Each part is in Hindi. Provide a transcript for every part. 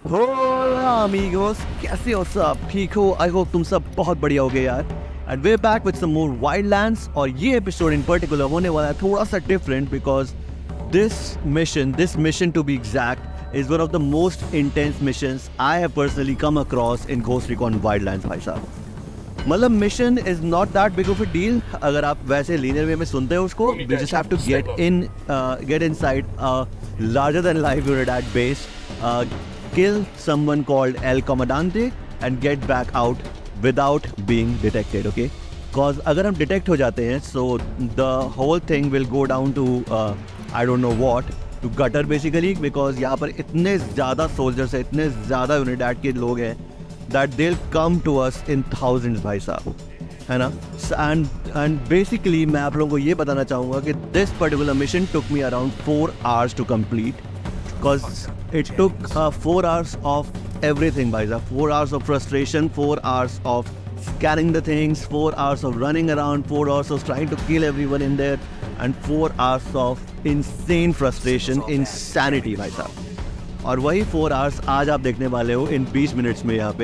Hola amigos, कैसे हो सब? ठीक हो? I hope तुम सब बहुत बढ़िया हो गए यार. And we're back with some more Wildlands. और ये episode in particular होने वाला है थोड़ा सा different because this mission to be exact, is one of the most intense missions I have personally come across in Ghost Recon Wildlands भाई साहब. मतलब mission is not that big of a deal. अगर आप वैसे linear way में सुनते हो उसको, you just have to get inside a larger than life unit at base, kill someone called El Comandante and get back out without being detected, okay? Cause अगर हम detect हो जाते हैं, so the whole thing will go down to I don't know what, to gutter basically, because यहाँ पर इतने ज़्यादा soldiers हैं, इतने ज़्यादा unidad के लोग हैं that they'll come to us in thousands भाई साहब, है ना? And basically मैं आप लोगों को ये बताना चाहूँगा कि this particular mission took me around 4 hours to complete, because it took 4 hours of everything भाई साहब. 4 hours of frustration, 4 hours of scanning the things, 4 hours of running around, 4 hours of trying to kill everyone in there, and 4 hours of insane frustration, insanity भाई साहब. और वही 4 hours आज आप देखने वाले हो इन 20 मिनट्स में यहाँ पे.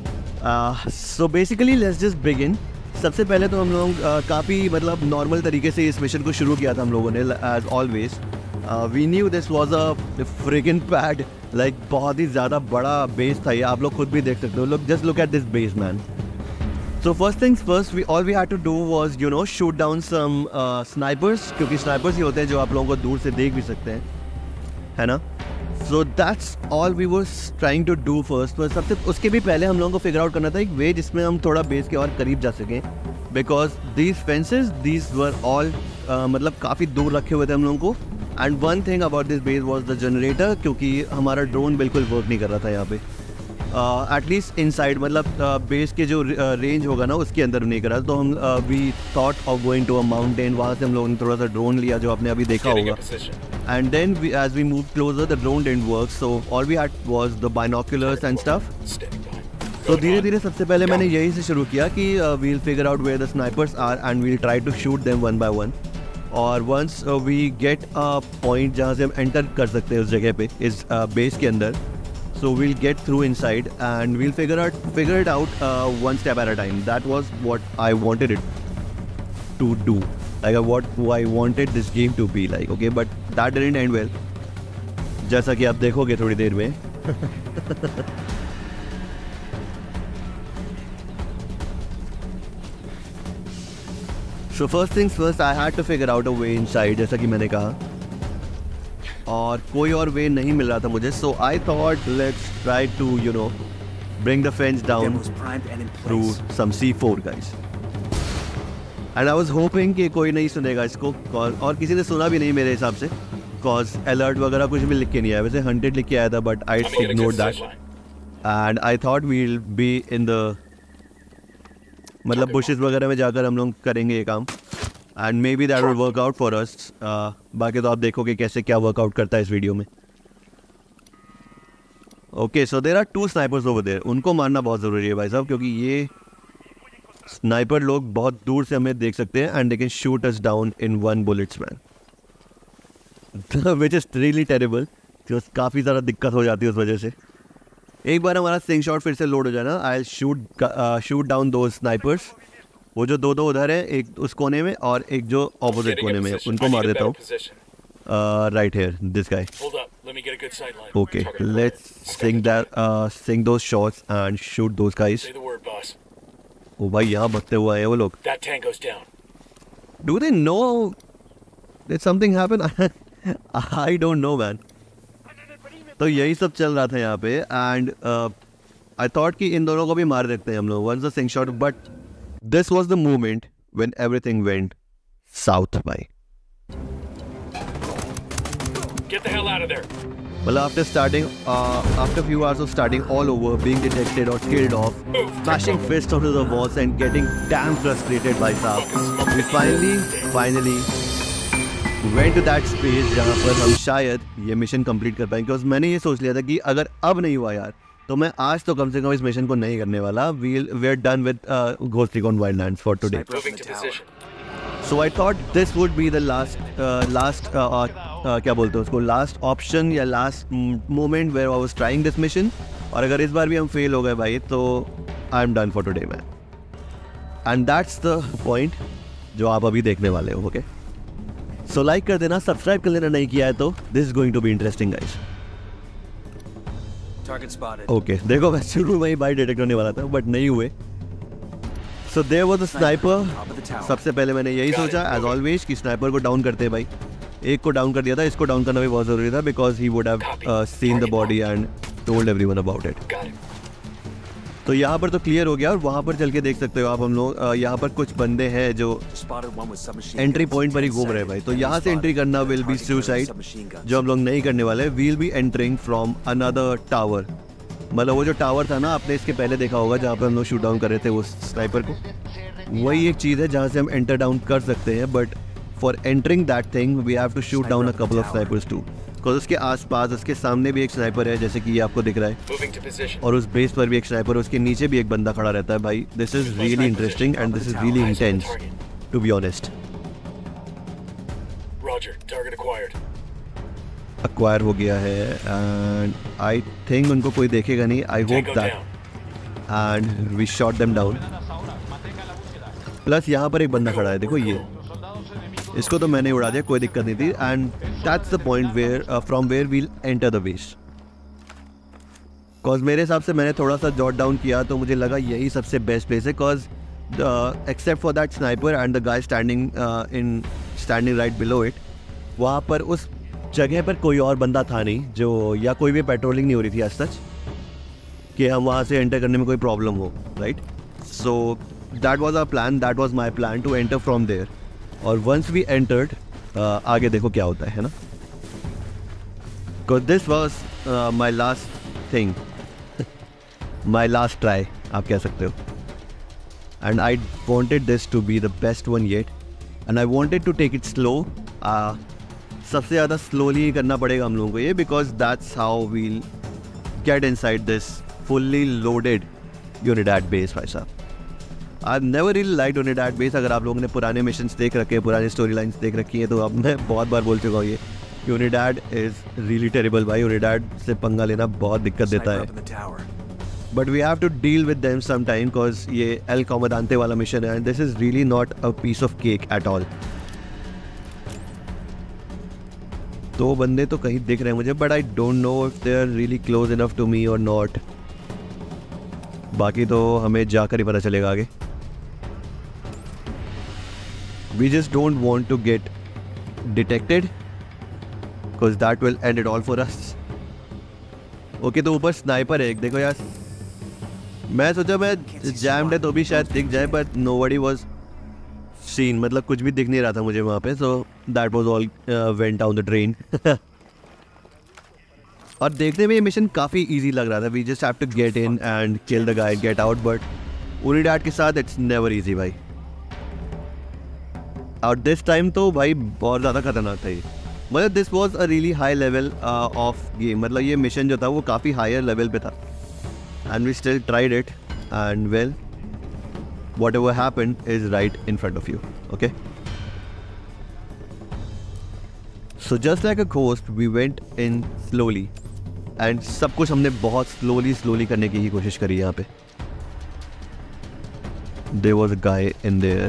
So basically let's just begin. सबसे पहले तो हम लोग काफ़ी मतलब नॉर्मल तरीके से इस मिशन को शुरू किया था हम लोगों ने, as always. We knew this was a frigging bad, like बहुत ही ज़्यादा बड़ा बेस था ये, आप लोग खुद भी देख सकते हो. लोग just look at this base man. So first things first, all we had to do was, you know, shoot down some snipers, क्योंकि snipers ही होते हैं जो आप लोगों को दूर से देख भी सकते हैं, है ना? So that's all we were trying to do first. तो सबसे उसके भी पहले हम लोगों को फिगर आउट करना था एक वे जिसमें हम थोड़ा बेस के और करीब जा सकें, because these fences, these were all मतलब काफ़ी दूर रखे हुए थे हम लोगों को. And one thing about this base was the generator, क्योंकि हमारा ड्रोन बिल्कुल वर्क नहीं कर रहा था यहाँ पे. एटलीस्ट इनसाइड, मतलब बेस के जो रेंज होगा ना उसके अंदर नहीं करा. तो हम we thought of going to a mountain. वहाँ से हम लोगों ने थोड़ा सा ड्रोन लिया जो आपने अभी देखा होगा. And then as we move closer the drone didn't work, so all we had was the binoculars and stuff. तो धीरे धीरे सबसे पहले मैंने यही से शुरू किया कि we'll figure out where the snipers are and we'll try to shoot them one by one. और once we get a point जहाँ से हम एंटर कर सकते हैं उस जगह पे, इस बेस के अंदर, so we'll get through inside and we'll figure it out one step at a time. That was what I wanted it to do, like what I wanted this game to be like, okay? But that didn't end well, जैसा कि आप देखोगे थोड़ी देर में. So first things first, I had to figure out a way inside, जैसा कि मैंने कहा, और कोई और वे नहीं मिल रहा था मुझे. So I thought let's try to you know bring the fence down through some C4 guys. And I was hoping कि कोई नहीं सुनेगा इसको, और किसी ने सुना भी नहीं मेरे हिसाब से, कॉज अलर्ट वगैरह कुछ भी लिख के नहीं आया. वैसे 100 लिख के आया था, but I ignored that. And I thought we'll be in the मतलब बुशेस वगैरह में जाकर हम लोग करेंगे ये काम. And maybe that will work out for us. बाकी तो आप देखोगे कैसे क्या वर्कआउट करता है इस वीडियो में. Okay, so there are 2 snipers over there. उनको मारना बहुत ज़रूरी है भाई साहब, क्योंकि ये स्नाइपर लोग बहुत दूर से हमें देख सकते हैं and they can shoot us down in 1 bullets man, which is really terrible. तो काफ़ी ज़्यादा दिक्कत हो जाती है उस वजह से. एक बार हमारा स्लिंग शॉट फिर से लोड हो जाए ना, आई शूट डाउन दो स्नाइपर्स. वो जो दो उधर है, एक उस कोने में और एक जो ऑपोजिट कोने में, उनको मार देता हूँ. Right here, this guy. Okay, let's sync those shots and shoot those guys. ओ भाई, यहाँ भगते हुए हैं वो लोग. Do they know that something happen? I don't know man. तो यही सब चल रहा था यहाँ पे. एंड आई थॉट कि इन दोनों को भी मार देते हैं हम लोग, once the sync shot. But this was the moment when everything went south by. Get the hell out of there. Well, after a few hours of starting all over, being detected or killed off, smashing fists onto the walls and getting damn frustrated by Saab, we finally went to that space जहाँ पर हम शायद ये मिशन कंप्लीट कर पाएंगे. बिकॉज मैंने ये सोच लिया था कि अगर अब नहीं हुआ यार, तो मैं आज तो कम से कम इस मिशन को नहीं करने वाला. we're done with Ghost Recon Wildlands for today. So I thought this would be the last क्या बोलते हैं उसको, लास्ट ऑप्शन या last moment where I was trying this mission. और अगर इस बार भी हम फेल हो गए भाई तो I am done for today man. And that's the point जो आप अभी देखने वाले हो। ओके, सो लाइक कर देना, सब्सक्राइब कर लेना नहीं किया है तो। This is going to be interesting guys. Okay, देखो मैं शुरू में ही भाई डिटेक्ट होने वाला था बट नहीं हुए। So there was a sniper. सबसे पहले मैंने यही सोचा एज ऑलवेज कि स्नाइपर को डाउन करते हैं भाई। एक को डाउन कर दिया था, इसको डाउन करना भी बहुत जरूरी था because he would have seen the body and told everyone about it. तो यहाँ पर तो क्लियर हो गया और वहाँ पर चल के देख सकते हो आप। हम लोग यहाँ पर कुछ बंदे हैं जो एंट्री पॉइंट पर ही घूम रहे हैं भाई। तो यहाँ से एंट्री करना विल बी सुसाइड, जो हम लोग नहीं करने वाले। We'll be entering from another tower. मतलब वो जो टावर था ना, आपने इसके पहले देखा होगा जहाँ पे हम लोग शूट डाउन कर रहे थे उस स्नाइपर को, वही एक चीज़ है जहाँ से हम एंटर डाउन कर सकते हैं। But for entering that thing we have to shoot down a couple of snipers too. Because उसके आसपास, उसके सामने भी एक स्नाइपर है जैसे कि ये आपको दिख रहा है, और उस बेस पर भी एक स्नाइपर, उसके नीचे भी एक बंदा खड़ा रहता है भाई। This is really interesting and this is really intense to be honest. Acquire हो गया है एंड आई थिंक उनको कोई देखेगा नहीं, I hope that, and we shot them down. Plus यहाँ पर एक बंदा खड़ा है, देखो ये, इसको तो मैंने उड़ा दिया, कोई दिक्कत नहीं थी। And that's the point where from where we'll enter the base. Cause मेरे हिसाब से मैंने थोड़ा सा जॉट डाउन किया तो मुझे लगा यही सबसे बेस्ट प्लेस है। Cause except for that sniper and the guy standing right below it, वहाँ पर उस जगह पर कोई और बंदा था नहीं जो, या कोई भी पेट्रोलिंग नहीं हो रही थी आज सच कि हम वहाँ से एंटर करने में कोई प्रॉब्लम हो, right. So that was our plan, that was my plan to enter from there. और वंस वी एंटर्ड, आगे देखो क्या होता है ना। Because this was my last thing, my last try आप कह सकते हो। And I wanted this to be the best one yet and I wanted to take it slow. सबसे ज़्यादा स्लोली करना पड़ेगा हम लोगों को ये, because that's how we'll get inside this fully loaded Unidad base भाई साहब। I never really liked Unidad base. अगर आप लोगों ने पुराने मिशंस देख रखे हैं, पुरानी स्टोरी लाइन्स देख रखी हैं, तो अब मैं बहुत बार बोल चुका हूँ ये यूनिडैड इज़ रियली टेरेबल भाई। यूनिडैड से पंगा लेना बहुत दिक्कत देता है, but we have to deal with them some time because ये एल कॉमोडांते वाला मिशन है and this is really not a piece of cake at all. दो बंदे तो कहीं दिख रहे हैं मुझे, but I don't know if they are really close enough to me और नॉट। बाकी तो हमें जाकर ही पता चलेगा आगे। We just don't want to get detected because that will end it all for us. Okay, तो ऊपर स्नाइपर है एक, देखो यार। मैं सोचा मैं जैम्ड है तो भी शायद दिख जाए, बट nobody was seen, मतलब कुछ भी दिख नहीं रहा था मुझे वहाँ पे। so that was all went down the drain. और देखने में ये मिशन काफ़ी इजी लग रहा था। we just have to get in and kill the guy, get out, but यूनिडैड के साथ it's never easy भाई। और दिस टाइम तो भाई बहुत ज़्यादा खतरनाक था ये। मतलब this was a really high level of game. मतलब ये मिशन जो था वो काफ़ी हायर लेवल पे था and we still tried it and well whatever happened is right in front of you. Okay, so just like a ghost we went in slowly and सब कुछ हमने बहुत स्लोली करने की ही कोशिश करी। यहाँ पे there was a guy in there,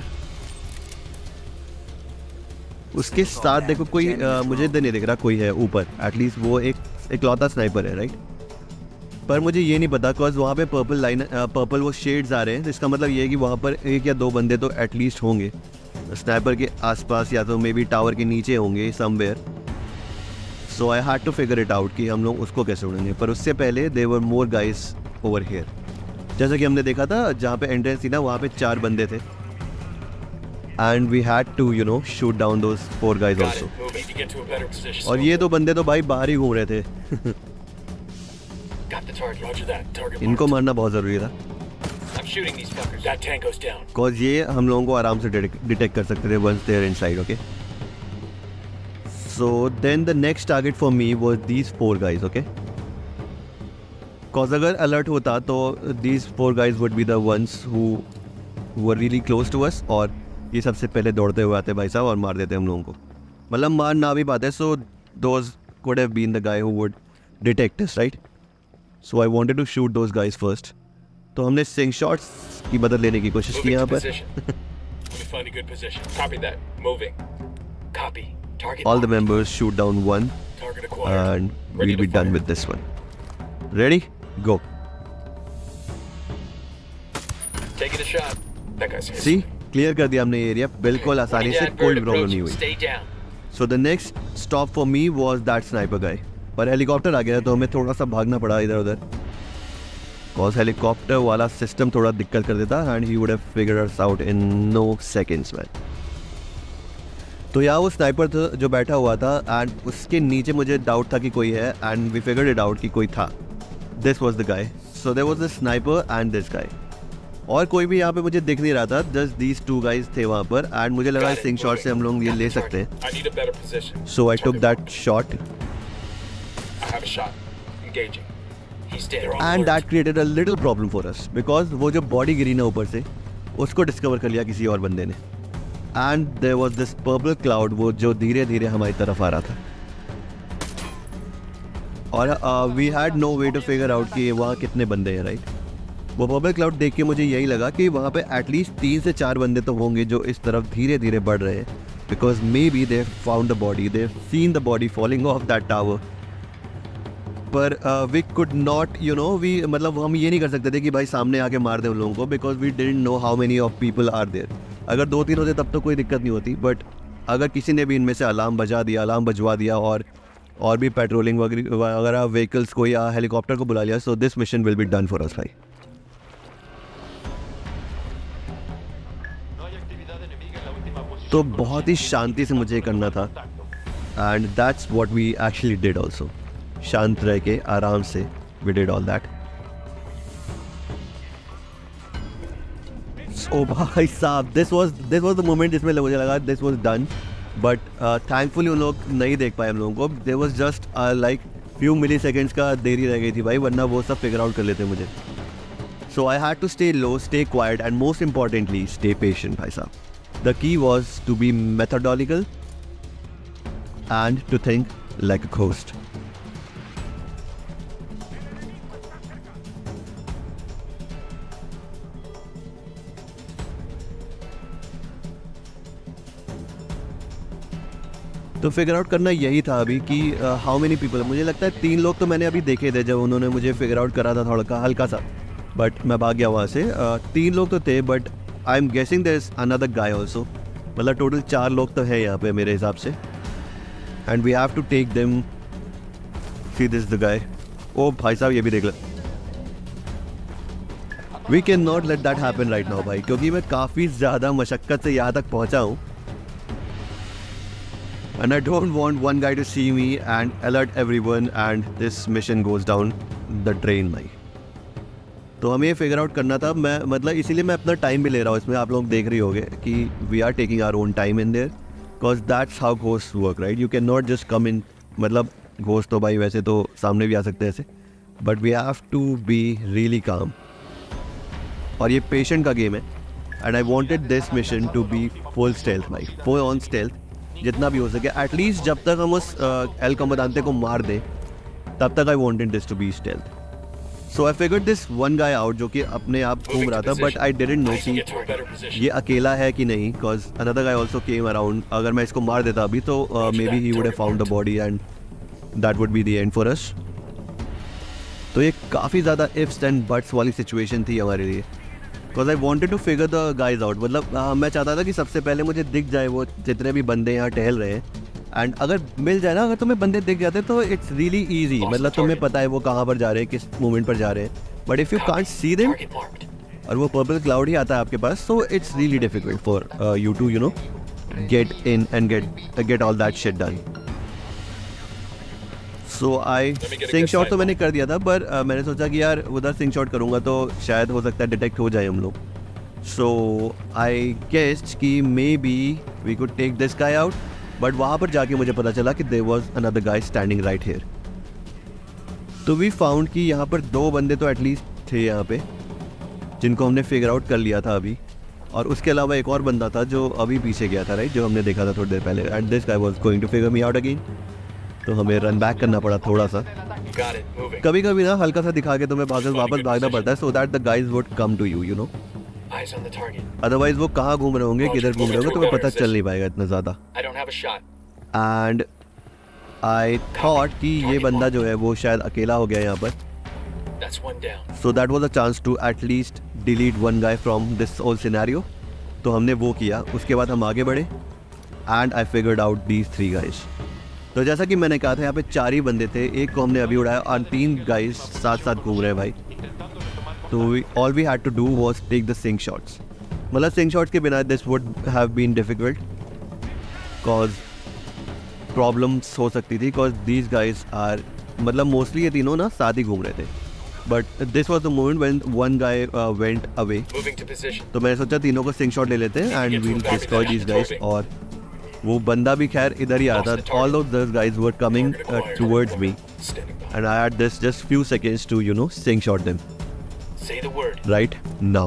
उसके साथ देखो कोई मुझे इधर नहीं दिख रहा कोई है ऊपर, एटलीस्ट वो एक इकलौता स्नाइपर है, राइट। पर मुझे ये नहीं पता बिकॉज वहाँ पे पर्पल वो शेड्स आ रहे हैं, इसका मतलब ये है कि वहाँ पर एक या दो बंदे तो एटलीस्ट होंगे स्नाइपर के आसपास, या तो मे बी टावर के नीचे होंगे somewhere. So I had to figure it out कि हम लोग उसको कैसे उड़ेंगे। पर उससे पहले there were more guys over here, जैसा कि हमने देखा था जहाँ पे एंट्रेंस थी ना, वहाँ पे 4 बंदे थे and we had to shoot down those 4 guys also. और ये 2 बंदे तो भाई बाहर ही घूम रहे थे। इनको मारना बहुत ज़रूरी था बिकॉज ये हम लोगों को आराम से डिटेक्ट कर सकते थे once they are inside. Okay, so then the next target for me was these 4 guys. Okay, because अगर अलर्ट होता तो these 4 guys would be the ones who were really close to us, और ये सबसे पहले दौड़ते हुए आते भाई साहब और मार देते हम लोगों को। मतलब मार ना भी पाते। सो those could have been the guy who would detect us, right? So I wanted to shoot those guys first. तो हमने सिंक शॉट्स की मदद लेने की कोशिश की यहाँ पर. Let me find a good position. Copy that. Moving. Copy. Target. All the members shoot down one, Target acquired. and Ready we'll be to done fire. with this one. Ready? Go. Taking a shot. That guy's here. See? Clear कर दिया हमने ये एरिया बिल्कुल आसानी से, कोई प्रॉब्लम नहीं हुई. Stay down. So the next stop for me was that sniper guy. पर हेलीकॉप्टर आ गया तो हमें थोड़ा सा भागना पड़ा इधर उधर. Cause हेलीकॉप्टर वाला सिस्टम थोड़ा दिक्कत कर देता and he would have figured us out in no seconds man. तो यहाँ वो स्नाइपर था जो बैठा हुआ था एंड उसके नीचे मुझे डाउट था कि कोई है and we figured it out कि कोई था. This was the guy. So there was the sniper and this guy. और कोई भी यहाँ पे मुझे दिख नहीं रहा था, जस्ट दीज टू गाइज थे वहाँ पर एंड मुझे लगा सिंक शॉट से हम लोग ये ले सकते हैं. I need a better position. So I took that shot I have a shot. Engaging. He's dead. And that created a little problem for us because वो जो बॉडी गिरी ना ऊपर से उसको डिस्कवर कर लिया किसी और बंदे ने. And there was this purple cloud वो जो धीरे धीरे हमारी तरफ आ रहा था. और we had no way to figure out कि वहाँ कितने बंदे हैं, राइट. वो पर्पल क्लाउड देख के मुझे यही लगा कि वहाँ पे एटलीस्ट 3 से 4 बंदे तो होंगे जो इस तरफ धीरे धीरे बढ़ रहे हैं. Because maybe they found the body, they seen the body falling off that tower. पर वी कुड नॉट वी मतलब हम ये नहीं कर सकते थे कि भाई सामने आके मार दे उन लोगों को because we didn't know how many of people are there. अगर 2-3 होते तब तो कोई दिक्कत नहीं होती, बट अगर किसी ने भी इनमें से अलार्म बजवा दिया और भी पेट्रोलिंग वगैरह व्हीकल्स को या हेलीकॉप्टर को बुला लिया, so this mission will be done for us भाई. तो बहुत ही शांति से मुझे करना था and that's what we actually did also. शांत रह के आराम से वी डिड ऑल दैट. ओ भाई साहब, दिस वाज द मोमेंट जिसमें मुझे लगा this was done, but thankfully उन लोग नहीं देख पाए हम लोगों को. There was just like few milliseconds का देरी रह गई थी भाई, वरना वो सब फिगर आउट कर लेते मुझे. So I had to stay low, stay quiet and most importantly stay patient भाई साहब. The key was to be methodical and to think like a ghost. तो फिगर आउट करना यही था अभी कि हाउ मेनी पीपल. मुझे लगता है 3 लोग तो मैंने अभी देखे थे जब उन्होंने मुझे फिगर आउट करा था थोड़ा हल्का सा, बट मैं भाग गया वहाँ से. 3 लोग तो थे, but I am guessing there is another guy also. मतलब टोटल 4 लोग तो है यहाँ पे मेरे हिसाब से. And we have to take them. See this the guy. ओ भाई साहब ये भी देख ले. We can not let that happen right now भाई, क्योंकि मैं काफ़ी ज़्यादा मशक्क़त से यहाँ तक पहुँचा हूँ. And I don't want one guy to see me and alert everyone and this mission goes down the drain भाई. तो हमें ये फिगर आउट करना था. मैं मतलब इसीलिए मैं अपना टाइम भी ले रहा हूँ इसमें. आप लोग देख रहे होंगे कि we are taking our own time in there because that's how ghost work, right. You can not just come in. मतलब घोस्ट तो भाई वैसे तो सामने भी आ सकते हैं ऐसे, but we have to be really calm. और ये पेशेंट का गेम है and I wanted this mission to be full stealth भाई, फुल ऑन स्टेल्थ जितना भी हो सके. एटलीस्ट जब तक हम उस एल कमांडेंटे को मार दें तब तक I wanted this to be stealth. So I figured this one guy out जो कि अपने आप घूम रहा था, बट आई डिडंट नो कि ये अकेला है कि नहीं, because another guy also came around. अगर मैं इसको मार देता अभी तो maybe he would have found the body and that would be the end for us. तो ये काफ़ी ज़्यादा इफ्स एंड बट्स वाली सिचुएशन थी हमारे लिए, because I wanted to figure the guys out. मतलब मैं चाहता था कि सबसे पहले मुझे दिख जाए वो जितने भी बंदे यहाँ टहल रहे हैं. एंड अगर मिल जाए ना, अगर तुम्हें बंदे दिख जाते तो इट्स रियली ईजी. मतलब तुम्हें पता है वो कहाँ पर जा रहे हैं, किस मोमेंट पर जा रहे हैं. But if you can't see them और वो पर्पल क्लाउड ही आता है आपके पास, so it's really difficult for you to get in and get all that shit done. So I sync shot तो मैंने कर दिया था, पर मैंने सोचा कि यार उधर सिंक शॉट करूँगा तो शायद हो सकता है डिटेक्ट हो जाए हम लोग. सो आई गेस्ड कि maybe we could take this guy out, but वहाँ पर जाके मुझे पता चला कि there was another guy standing right here. तो वी फाउंड कि यहाँ पर 2 बंदे तो एटलीस्ट थे यहाँ पे जिनको हमने फिगर आउट कर लिया था अभी, और उसके अलावा एक और बंदा था जो अभी पीछे गया था, राइट, जो हमने देखा था थोड़ी देर पहले. And this guy was going to figure me out again. तो हमें रन बैक करना पड़ा थोड़ा सा। Got it. Moving. कभी कभी ना हल्का सा दिखा के तुम्हें वापस भागना पड़ता है, so that the guys would come to you know. Eyes on the target. Otherwise वो कहाँ घूम रहे होंगे, किधर घूम रहे होंगे, तुम्हें पता चल नहीं पाएगा इतना ज़्यादा। I don't have a shot. And I thought कि ये बंदा जो है वो शायद अकेला हो गया यहाँ पर, That's one down. So that was a chance to at least delete one guy from this whole scenario. तो हमने वो किया। उसके बाद हम आगे बढ़े and I figured out these 3 guys. तो जैसा कि मैंने कहा था, यहाँ पे 4 ही बंदे थे, एक को हमने अभी उड़ाया और 3 गाइज साथ साथ घूम रहे हैं भाई। तो all we had to do was take the sync shots. मतलब सिंक शॉट्स के बिना this would have been difficult cause problems हो सकती थी, कॉज दीज गाइज आर मतलब मोस्टली ये तीनों ना साथ ही घूम रहे थे। But this was the moment when one guy went away. Moving to position. तो मैंने सोचा तीनों को सिंक शॉट ले लेते हैं and we'll destroy these guys. और वो बंदा भी खैर इधर ही आ रहा था। All of this guys were coming towards me Standing by. And I had this just few seconds to you know sync shot them Say the word. right now.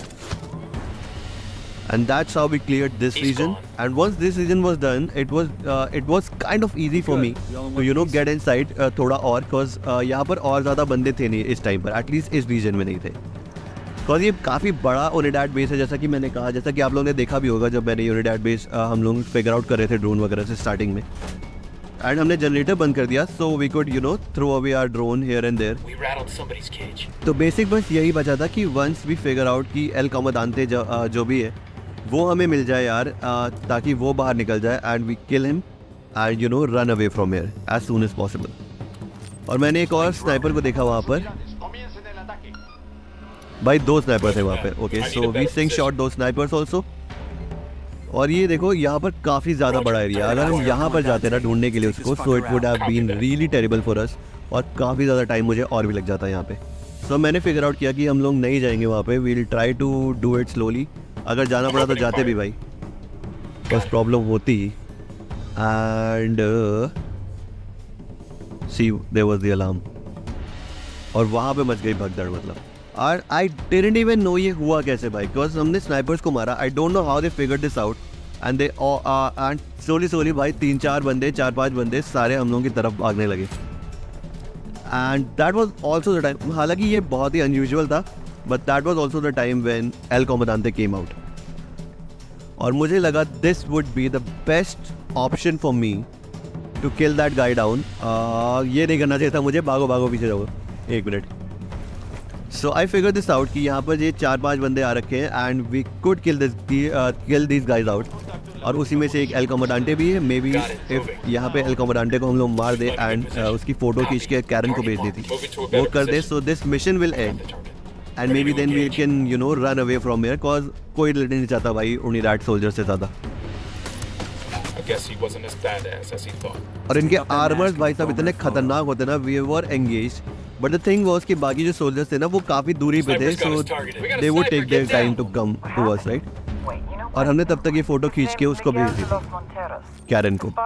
And that's how we cleared this He's region. gone. And once this region was done, it was kind of easy for me to you know get inside थोड़ा और, cause यहाँ पर और ज़्यादा बंदे थे नहीं इस टाइम पर, एटलीस्ट इस रीजन में नहीं थे। cause ये काफ़ी बड़ा यूनिडैड बेस है, जैसा कि मैंने कहा, जैसा कि आप लोगों ने देखा भी होगा जब मैंने यूनिडैड बेस हम लोग फिगर आउट कर रहे थे ड्रोन वगैरह से स्टार्टिंग में। एंड हमने जनरेटर बंद कर दिया, so we could you know throw away our drone here and there. We rattled somebody's cage. तो बेसिक बस यही बचा था कि वंस वी फिगर आउट कि एल कॉमोडांते जो भी है वो हमें मिल जाए यार, ताकि वो बाहर निकल जाए and we kill him and you know run away from here as soon as possible. और मैंने एक और स्नाइपर को देखा वहाँ पर भाई, 2 स्नाइपर थे वहाँ पे। Okay, so we sync shot 2 snipers also. और ये देखो यहाँ पर काफ़ी ज़्यादा बड़ा एरिया, अगर हम यहाँ पर जाते ना ढूंढने के लिए उसको, so it would have been really terrible for us, और काफ़ी ज़्यादा टाइम मुझे और भी लग जाता है यहाँ पे। सो मैंने फिगर आउट किया कि हम लोग नहीं जाएंगे वहाँ पे, we will try to do it slowly. अगर जाना पड़ा तो जाते भी भाई, बस प्रॉब्लम होती। And see there was the alarm, और वहाँ पे मच गई भगदड़ मतलब। और आई डिडंट इवन नो ये हुआ कैसे भाई, बिकॉज हमने स्नाइपर्स को मारा। I don't know how they figured this out and they and slowly भाई 3-4 बंदे 4-5 बंदे सारे हम लोगों की तरफ भागने लगे। And that was also the time, हालांकि ये बहुत ही अनयूजुअल था, but that was also the time when El Comandante came out. और मुझे लगा this would be the best option for me to kill that guy down. ये नहीं करना चाहिए था मुझे, भागो पीछे जाओ 1 minute. So I figure this out कि यहाँ पर ये 4-5 बंदे आ रखे हैं and we could kill this guys out. और उसी में से एक एल कॉमोडांटे भी है। मे बी इफ यहाँ पे एल कॉमोडांटे को हम लोग मार दे एंड उसकी फ़ोटो खींच के कैरन को भेज देती, वो कर दे, so this mission will end and maybe then we can you know run away from here, cause कोई लड़ने नहीं चाहता भाई यूनिडैड सोल्जर से ज़्यादा। और इनके आर्मर्स भाई साहब इतने खतरनाक होते ना, we were engage, but the thing was कि बाकी जो सोल्जर्स थे ना वो काफ़ी दूरी पे थे, so they would take their time to come to us, right. और हमने तब तक ये फोटो खींच के उसको भेज दी कैरन को।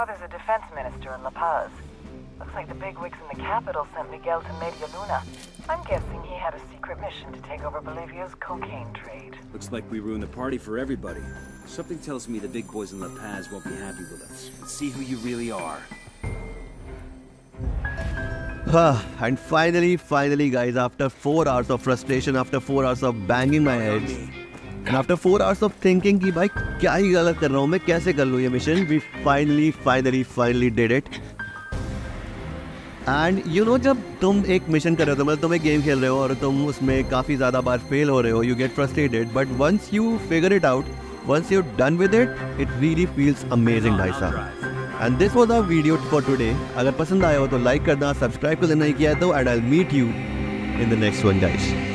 Looks like the bigwigs in the capital sent Miguel to Media Luna. I'm guessing he had a secret mission to take over Bolivia's cocaine trade. Looks like we ruined the party for everybody. Something tells me the big boys in La Paz won't be happy with us. Let's see who you really are. And finally guys, after 4 hours of frustration, after 4 hours of banging my head, and after 4 hours of thinking कि भाई क्या ही गलत कर रहा हूँ मैं, कैसे कर लूँ ये mission, we finally did it. And you know जब तुम एक मिशन कर रहे हो, तो मतलब तुम एक गेम खेल रहे हो और तुम उसमें काफ़ी ज़्यादा बार फेल हो रहे हो, you get frustrated, but once you figure it out, once you done with it, it really feels amazing भाई साहब। And this was our video for today. अगर पसंद आया हो तो लाइक करना, सब्सक्राइब कर देना नहीं किया तो, and I will meet you in the next one guys.